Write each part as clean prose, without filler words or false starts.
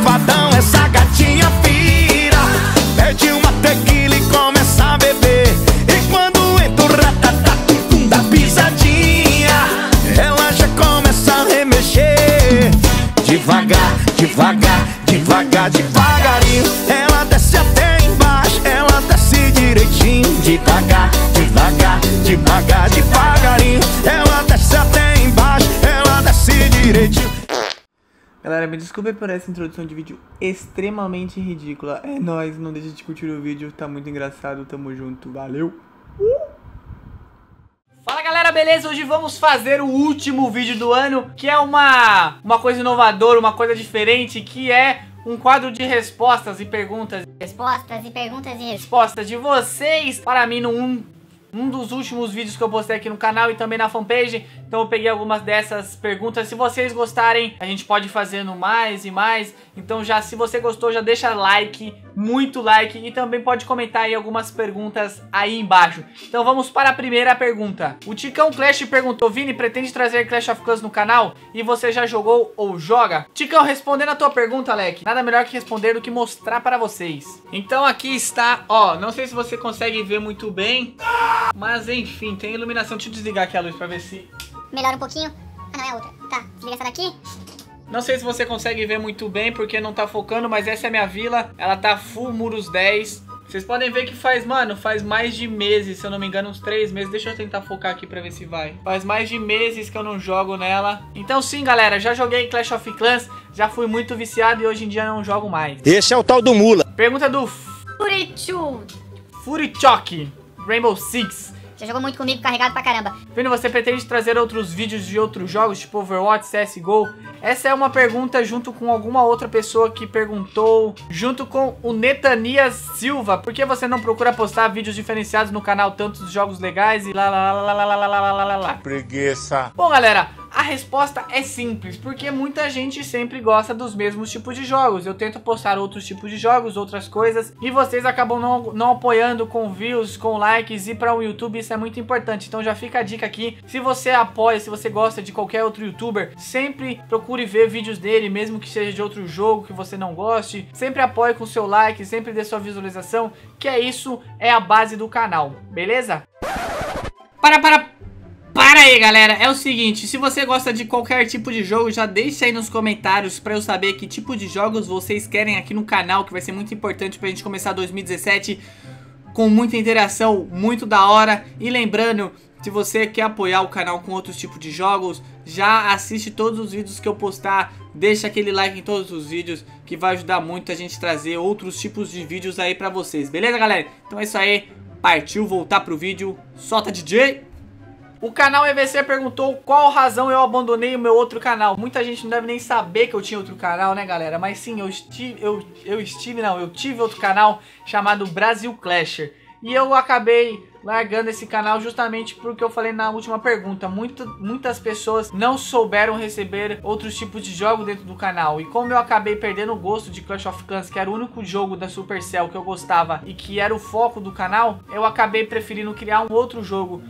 safadão, essa gatinha pira. Pede uma tequila e começa a beber. E quando entra o ratatá, da pisadinha, ela já começa a remexer. Devagar, devagar, devagar, devagarinho, ela desce até embaixo, ela desce direitinho. Devagar, devagar, devagar, devagarinho, ela desce até embaixo, ela desce direitinho. Galera, me desculpe por essa introdução de vídeo extremamente ridícula. É nóis, não deixe de curtir o vídeo, tá muito engraçado, tamo junto, valeu! Fala galera, beleza? Hoje vamos fazer o último vídeo do ano, que é uma coisa inovadora, uma coisa diferente, que é um quadro de respostas e perguntas. Respostas de vocês para mim um dos últimos vídeos que eu postei aqui no canal e também na fanpage. Então eu peguei algumas dessas perguntas. Se vocês gostarem, a gente pode ir fazendo mais e mais. Então já, se você gostou, já deixa like, muito like. E também pode comentar aí algumas perguntas aí embaixo. Então vamos para a primeira pergunta. O Ticão Clash perguntou: Vini, pretende trazer Clash of Clans no canal? E você já jogou ou joga? Ticão, respondendo a tua pergunta, Alec, nada melhor que responder do que mostrar para vocês. Então aqui está, ó, não sei se você consegue ver muito bem, mas enfim, tem iluminação. Deixa eu desligar aqui a luz pra ver se... Melhora um pouquinho. Ah, não, é outra. Tá, desliga essa daqui. Não sei se você consegue ver muito bem porque não tá focando, mas essa é a minha vila. Ela tá full muros 10. Vocês podem ver que faz, mano, faz mais de meses, se eu não me engano, uns 3 meses. Deixa eu tentar focar aqui pra ver se vai. Faz mais de meses que eu não jogo nela. Então sim, galera, já joguei Clash of Clans, já fui muito viciado e hoje em dia não jogo mais. Esse é o tal do Mula. Pergunta do Furichok Rainbow Six. Já jogou muito comigo, carregado pra caramba. Vini, você pretende trazer outros vídeos de outros jogos, tipo Overwatch, CSGO? Essa é uma pergunta junto com alguma outra pessoa que perguntou, junto com o Netanias Silva. Por que você não procura postar vídeos diferenciados no canal, tantos jogos legais e lá. Preguiça. Bom, galera, a resposta é simples, porque muita gente sempre gosta dos mesmos tipos de jogos. Eu tento postar outros tipos de jogos, outras coisas, e vocês acabam não apoiando com views, com likes, e para o YouTube isso é muito importante. Então já fica a dica aqui, se você apoia, se você gosta de qualquer outro youtuber, sempre procure ver vídeos dele, mesmo que seja de outro jogo que você não goste. Sempre apoie com seu like, sempre dê sua visualização, que isso é a base do canal, beleza? Para aí, galera, é o seguinte, se você gosta de qualquer tipo de jogo, já deixa aí nos comentários pra eu saber que tipo de jogos vocês querem aqui no canal, que vai ser muito importante pra gente começar 2017 com muita interação, muito da hora. E lembrando, se você quer apoiar o canal com outros tipos de jogos, já assiste todos os vídeos que eu postar, deixa aquele like em todos os vídeos, que vai ajudar muito a gente trazer outros tipos de vídeos aí pra vocês, beleza, galera? Então é isso aí, partiu voltar pro vídeo, solta DJ! O canal EVC perguntou qual razão eu abandonei o meu outro canal. Muita gente não deve nem saber que eu tinha outro canal, né, galera? Mas sim, eu tive outro canal chamado Brasil Clasher. E eu acabei largando esse canal justamente porque eu falei na última pergunta. Muitas pessoas não souberam receber outros tipos de jogo dentro do canal. E como eu acabei perdendo o gosto de Clash of Clans, que era o único jogo da Supercell que eu gostava e que era o foco do canal, eu acabei preferindo criar um outro jogo.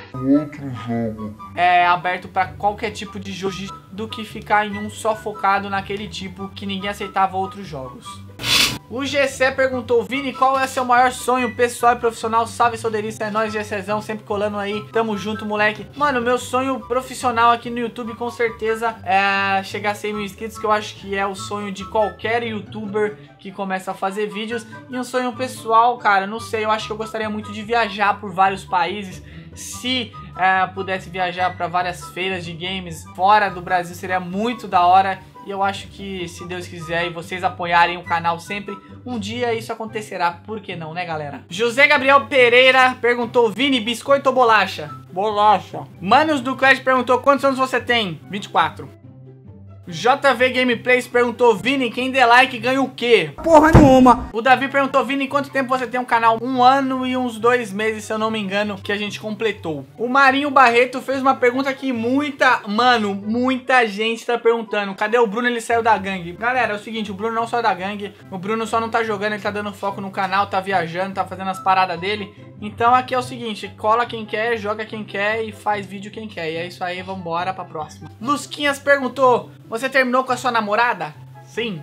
Aberto para qualquer tipo de jogo do que ficar em um só focado naquele tipo que ninguém aceitava outros jogos. O GC perguntou: Vini, qual é seu maior sonho pessoal e profissional? Salve, Soderista, é nóis, GCzão, sempre colando aí, tamo junto, moleque. Mano, meu sonho profissional aqui no YouTube com certeza é chegar a 100 mil inscritos, que eu acho que é o sonho de qualquer youtuber que começa a fazer vídeos. E um sonho pessoal, cara, não sei, eu acho que eu gostaria muito de viajar por vários países. Se pudesse viajar para várias feiras de games fora do Brasil, seria muito da hora. E eu acho que, se Deus quiser e vocês apoiarem o canal sempre, um dia isso acontecerá. Por que não, né, galera? José Gabriel Pereira perguntou: Vini, biscoito ou bolacha? Bolacha. Manos do Clash perguntou: quantos anos você tem? 24. JV Gameplays perguntou: Vini, quem der like ganha o quê? Porra nenhuma. O Davi perguntou: Vini, quanto tempo você tem um canal? 1 ano e uns 2 meses, se eu não me engano, que a gente completou. O Marinho Barreto fez uma pergunta que muita gente tá perguntando: cadê o Bruno? Ele saiu da gangue. Galera, é o seguinte, o Bruno não saiu da gangue, o Bruno só não tá jogando, ele tá dando foco no canal, tá viajando, tá fazendo as paradas dele. Então aqui é o seguinte, cola quem quer, joga quem quer e faz vídeo quem quer. E é isso aí, vambora pra próxima. Lusquinhas perguntou: você terminou com a sua namorada? Sim.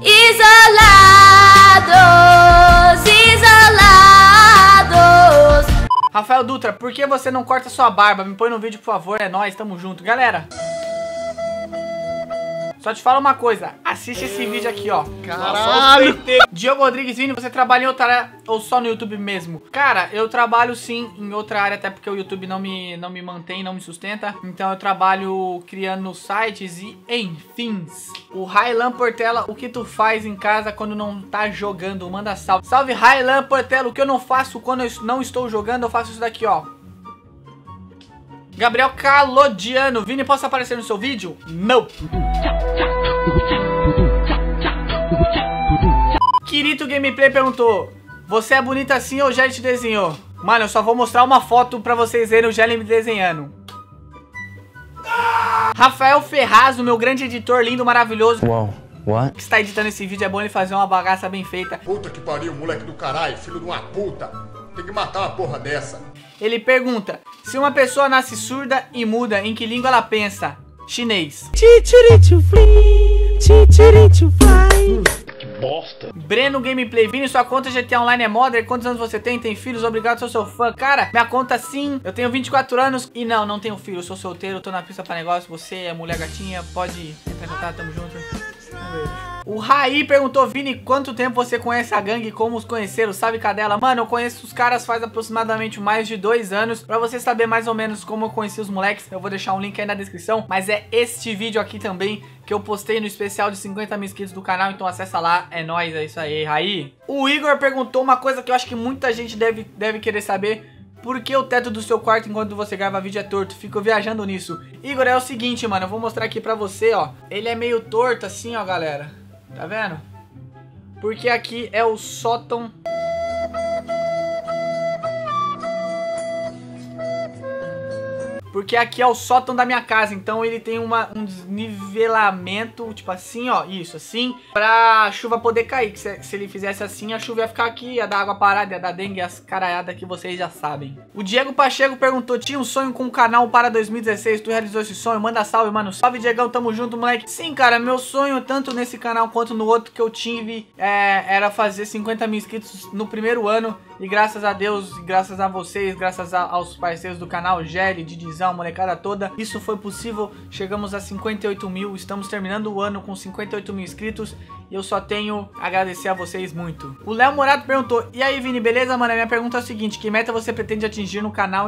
Isolados, isolados. Rafael Dutra, por que você não corta sua barba? Me põe no vídeo, por favor. É nóis, tamo junto. Galera, só te falo uma coisa, assiste esse vídeo aqui, ó. Caralho! Diogo Rodrigues, Vini, você trabalha em outra área ou só no YouTube mesmo? Cara, eu trabalho sim em outra área, até porque o YouTube não me mantém, não me sustenta. Então eu trabalho criando sites e enfins. O Railan Portela, o que tu faz em casa quando não tá jogando? Manda salve. Salve Railan Portela, o que eu não faço quando eu não estou jogando, eu faço isso daqui, ó. Gabriel Calodiano, Vini, posso aparecer no seu vídeo? Não. Kirito Gameplay perguntou: você é bonita assim ou o Gelli te desenhou? Mano, eu só vou mostrar uma foto pra vocês verem o Gelli me desenhando. Rafael Ferraz, o meu grande editor lindo, maravilhoso. Uau, what? Que está editando esse vídeo, é bom ele fazer uma bagaça bem feita. Puta que pariu, moleque do caralho, filho de uma puta. Tem que matar uma porra dessa. Ele pergunta: se uma pessoa nasce surda e muda, em que língua ela pensa? Chinês. Bosta. Breno Gameplay, Vini, sua conta GTA Online é modder? Quantos anos você tem? Tem filhos? Obrigado, sou seu fã. Cara, minha conta sim, eu tenho 24 anos e não tenho filho, sou solteiro, tô na pista pra negócio. Você é mulher gatinha, pode entrar em contato, tamo junto. Um beijo. O Raí perguntou: Vini, quanto tempo você conhece a gangue? Como os conheceram? Sabe Cadela? Mano, eu conheço os caras faz aproximadamente mais de 2 anos. Pra você saber mais ou menos como eu conheci os moleques, eu vou deixar um link aí na descrição. Mas é este vídeo aqui também que eu postei no especial de 50 mil inscritos do canal. Então acessa lá, é nóis, é isso aí, Raí. O Igor perguntou uma coisa que eu acho que muita gente deve querer saber: por que o teto do seu quarto enquanto você grava vídeo é torto? Fico viajando nisso. Igor, é o seguinte, mano, eu vou mostrar aqui pra você, ó. Ele é meio torto assim, ó, galera. Tá vendo? Porque aqui é o sótão. Porque aqui é o sótão da minha casa, então ele tem um desnivelamento, tipo assim, ó, isso, assim, pra chuva poder cair, que se ele fizesse assim, a chuva ia ficar aqui, ia dar água parada, ia dar dengue, as caralhadas que vocês já sabem. O Diego Pacheco perguntou: tinha um sonho com o canal para 2016, tu realizou esse sonho? Manda salve, mano. Salve, Diegão, tamo junto, moleque. Sim, cara, meu sonho, tanto nesse canal quanto no outro que eu tive, era fazer 50 mil inscritos no primeiro ano. E graças a Deus, graças a vocês, graças aos parceiros do canal, Gelli, Didizão, molecada toda, isso foi possível. Chegamos a 58 mil, estamos terminando o ano com 58 mil inscritos. E eu só tenho a agradecer a vocês muito. O Léo Morato perguntou: e aí, Vini, beleza, mano? A minha pergunta é a seguinte: que meta você pretende atingir no canal em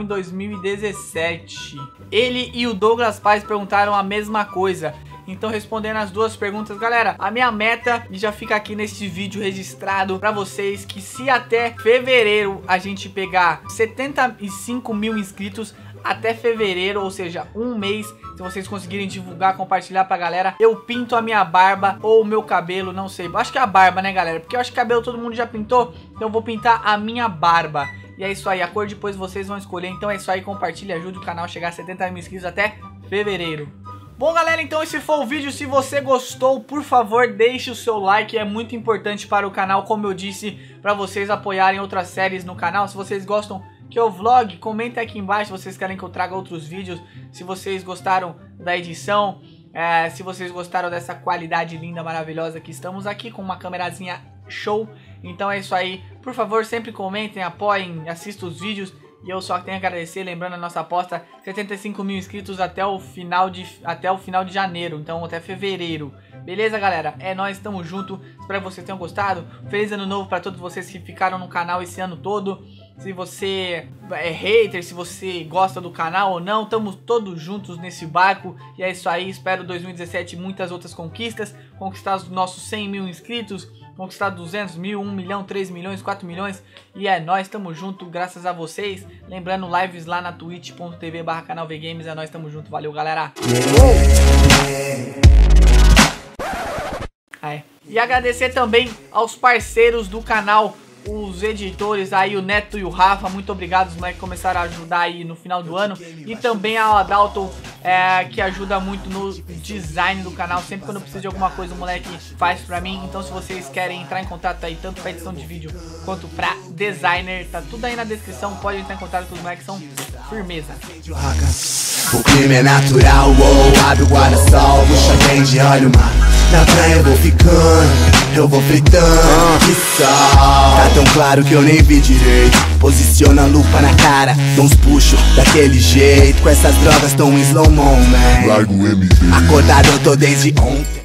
2017? Ele e o Douglas Paz perguntaram a mesma coisa. Então, respondendo as duas perguntas, galera, a minha meta, e já fica aqui neste vídeo registrado pra vocês, que se até fevereiro a gente pegar 75 mil inscritos, até fevereiro, ou seja, um mês, se vocês conseguirem divulgar, compartilhar pra galera, eu pinto a minha barba ou o meu cabelo, não sei. Acho que é a barba, né, galera? Porque eu acho que cabelo todo mundo já pintou, então eu vou pintar a minha barba. E é isso aí, a cor depois vocês vão escolher. Então é isso aí, compartilha, ajude o canal a chegar a 70 mil inscritos até fevereiro. Bom, galera, então esse foi o vídeo. Se você gostou, por favor, deixe o seu like. É muito importante para o canal, como eu disse, para vocês apoiarem outras séries no canal. Se vocês gostam que eu vlog, comenta aqui embaixo se vocês querem que eu traga outros vídeos. Se vocês gostaram da edição, se vocês gostaram dessa qualidade linda, maravilhosa que estamos aqui com uma câmerazinha show. Então é isso aí. Por favor, sempre comentem, apoiem, assistam os vídeos. E eu só tenho a agradecer, lembrando a nossa aposta, 75 mil inscritos até o final de janeiro, então até fevereiro. Beleza, galera? É nóis, tamo junto. Espero que vocês tenham gostado. Feliz ano novo pra todos vocês que ficaram no canal esse ano todo. Se você é hater, se você gosta do canal ou não, estamos todos juntos nesse barco. E é isso aí, espero 2017 muitas outras conquistas. Conquistar os nossos 100 mil inscritos, conquistar 200 mil, 1 milhão, 3 milhões, 4 milhões. E é nóis, tamo junto, graças a vocês. Lembrando, lives lá na twitch.tv/canalvgames. É nóis, tamo junto, valeu, galera. E agradecer também aos parceiros do canal, os editores aí, o Neto e o Rafa. Muito obrigado, os moleques começaram a ajudar aí no final do ano. E também a Adalto, que ajuda muito no design do canal. Sempre quando eu preciso de alguma coisa, o moleque faz pra mim. Então se vocês querem entrar em contato aí, tanto pra edição de vídeo quanto pra designer, tá tudo aí na descrição. Pode entrar em contato, que os moleques são Firmeza. O clima é natural, abre o guarda-sol, puxa bem de óleo, mano. Na praia eu vou ficando, eu vou fritando, que sol. Tá tão claro que eu nem vi direito. Posiciona a lupa na cara, dou uns puxos daquele jeito. Com essas drogas tão em slow-mo, man. Largo MD. Acordado eu tô desde ontem.